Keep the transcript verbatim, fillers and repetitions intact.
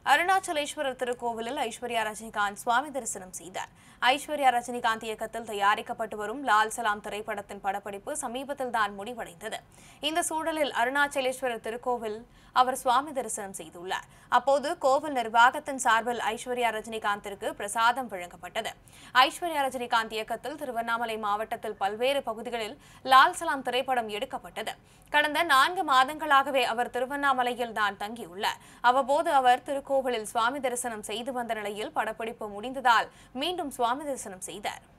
அருணாச்சலேஸ்வரர் திருக்கோவிலில் ஐஸ்வர்யா ரஜினிகாந்த் சுவாமி தரிசனம் செய்தார். ஐஸ்வர்யா ரஜினிகாந்த் இயக்கத்தில் தயாரிக்கப்பட்டு வரும் லால் சலாம் திரைப்படத்தின் படப்பிடிப்பு சமீபத்தில் தான் முடிவடைந்தது. இந்த சூழலில் அருணாச்சலேஸ்வரர் திருக்கோவில் அவர் சுவாமி தரிசனம் செய்துள்ளார். அப்போது கோவில் நிர்வாகத்தின் சார்பில் ஐஸ்வர்யா ரஜினிகாந்திற்கு பிரசாதம் வழங்கப்பட்டது. ஐஸ்வர்யா ரஜினிகாந்த் இயக்கத்தில் திருவண்ணாமலை மாவட்டத்தில் பல்வேறு பகுதிகளில் லால் சலாம் திரைப்படம் எடுக்கப்பட்டது. கடந்த நான்கு மாதங்களாகவே அவர் திருவண்ணாமலையில் தான் தங்கியுள்ளார். அவ்வப்போது அவர் திருக்கோவில் கோவிலில் சுவாமி தரிசனம் செய்து வந்த நிலையில் படப்பிடிப்பு முடிந்ததால் மீண்டும் சுவாமி தரிசனம் செய்தார்.